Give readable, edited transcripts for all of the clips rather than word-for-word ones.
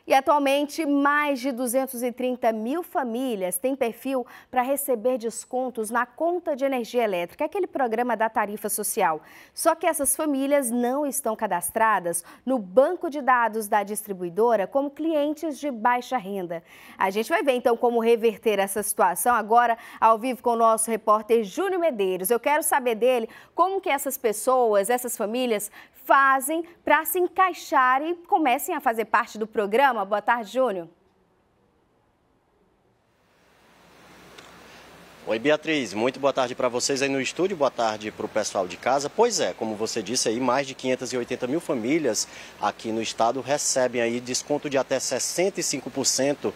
E atualmente, mais de 230 mil famílias têm perfil para receber descontos na conta de energia elétrica, aquele programa da tarifa social. Só que essas famílias não estão cadastradas no banco de dados da distribuidora como clientes de baixa renda. A gente vai ver então como reverter essa situação agora ao vivo com o nosso repórter Júnior Medeiros. Eu quero saber dele como que essas pessoas, essas famílias fazem para se encaixar e comecem a fazer parte do programa. Boa tarde, Júnior. Oi, Beatriz, muito boa tarde para vocês aí no estúdio, boa tarde para o pessoal de casa. Pois é, como você disse aí, mais de 580 mil famílias aqui no estado recebem aí desconto de até 65%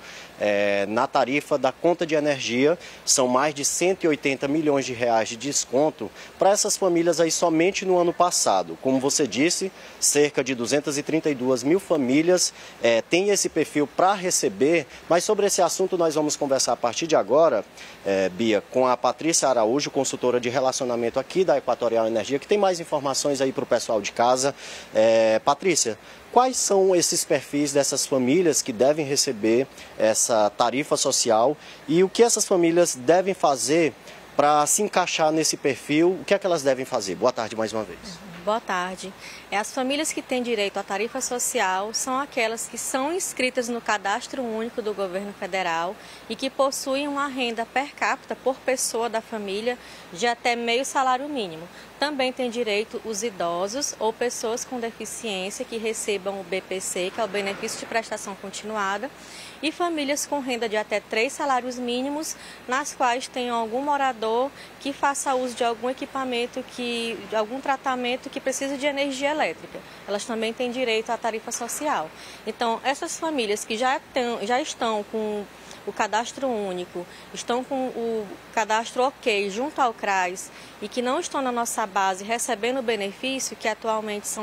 na tarifa da conta de energia. São mais de 180 milhões de reais de desconto para essas famílias aí somente no ano passado. Como você disse, cerca de 232 mil famílias têm esse perfil para receber, mas sobre esse assunto nós vamos conversar a partir de agora, Bia, com a Patrícia Araújo, consultora de relacionamento aqui da Equatorial Energia, que tem mais informações aí para o pessoal de casa. Patrícia, quais são esses perfis dessas famílias que devem receber essa tarifa social e o que essas famílias devem fazer para se encaixar nesse perfil? O que é que elas devem fazer? Boa tarde mais uma vez. Boa tarde. As famílias que têm direito à tarifa social são aquelas que são inscritas no Cadastro Único do Governo Federal e que possuem uma renda per capita por pessoa da família de até meio salário mínimo. Também tem direito os idosos ou pessoas com deficiência que recebam o BPC, que é o Benefício de Prestação Continuada, e famílias com renda de até 3 salários mínimos, nas quais tem algum morador que faça uso de algum equipamento, de algum tratamento que precisa de energia elétrica. Elas também têm direito à tarifa social. Então, essas famílias que já estão com o cadastro único, estão com o cadastro OK junto ao CRAS e que não estão na nossa base recebendo o benefício, que atualmente são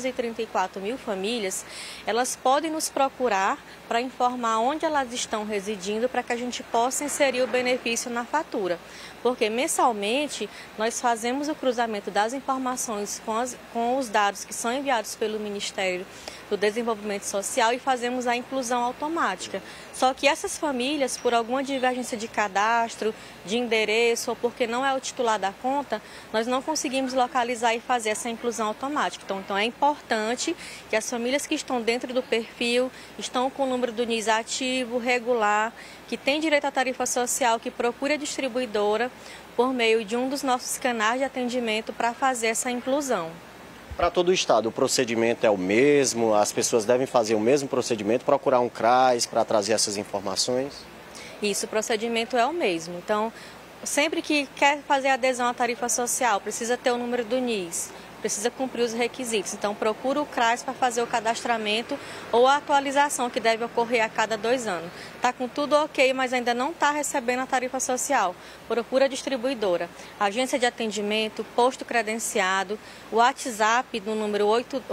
234 mil famílias, elas podem nos procurar para informar onde elas estão residindo para que a gente possa inserir o benefício na fatura. Porque mensalmente nós fazemos o cruzamento das informações com os dados que são enviados pelo Ministério do Desenvolvimento Social e fazemos a inclusão automática. Só que essas famílias, por alguma divergência de cadastro, de endereço ou porque não é o titular da conta, nós não conseguimos localizar e fazer essa inclusão automática. Então é importante que as famílias que estão dentro do perfil, estão com o número do NIS ativo, regular, que tem direito à tarifa social, que procure a distribuidora por meio de um dos nossos canais de atendimento para fazer essa inclusão. Para todo o estado, o procedimento é o mesmo? As pessoas devem fazer o mesmo procedimento, procurar um CRAS para trazer essas informações? Isso, o procedimento é o mesmo. Então, sempre que quer fazer adesão à tarifa social, precisa ter o número do NIS, precisa cumprir os requisitos. Então, procura o CRAS para fazer o cadastramento ou a atualização, que deve ocorrer a cada 2 anos. Está com tudo OK, mas ainda não está recebendo a tarifa social. Procura a distribuidora. Agência de atendimento, posto credenciado, o WhatsApp do número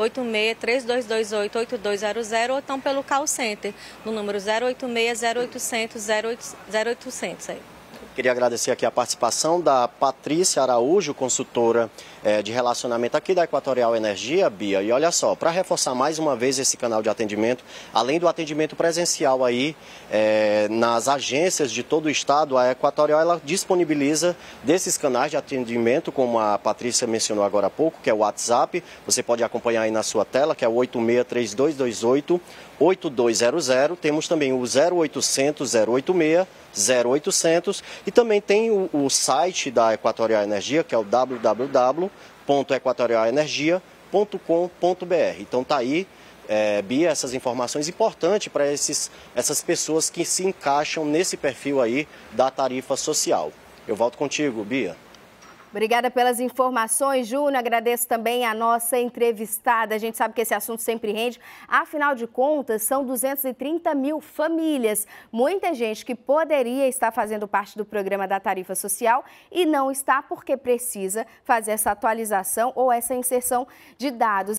86-3228-8200 ou então pelo call center, no número 086-0800-0800. Queria agradecer aqui a participação da Patrícia Araújo, consultora de relacionamento aqui da Equatorial Energia, Bia. E olha só, para reforçar mais uma vez esse canal de atendimento, além do atendimento presencial aí nas agências de todo o estado, a Equatorial ela disponibiliza desses canais de atendimento, como a Patrícia mencionou agora há pouco, que é o WhatsApp. Você pode acompanhar aí na sua tela, que é o 86-3228-8200. Temos também o 0800-086-0800 e também tem o site da Equatorial Energia, que é o www.equatorialenergia.com.br. Então tá aí, Bia, essas informações importantes para essas pessoas que se encaixam nesse perfil aí da tarifa social. Eu volto contigo, Bia. Obrigada pelas informações, Júnior. Agradeço também a nossa entrevistada. A gente sabe que esse assunto sempre rende. Afinal de contas, são 230 mil famílias. Muita gente que poderia estar fazendo parte do programa da tarifa social e não está porque precisa fazer essa atualização ou essa inserção de dados.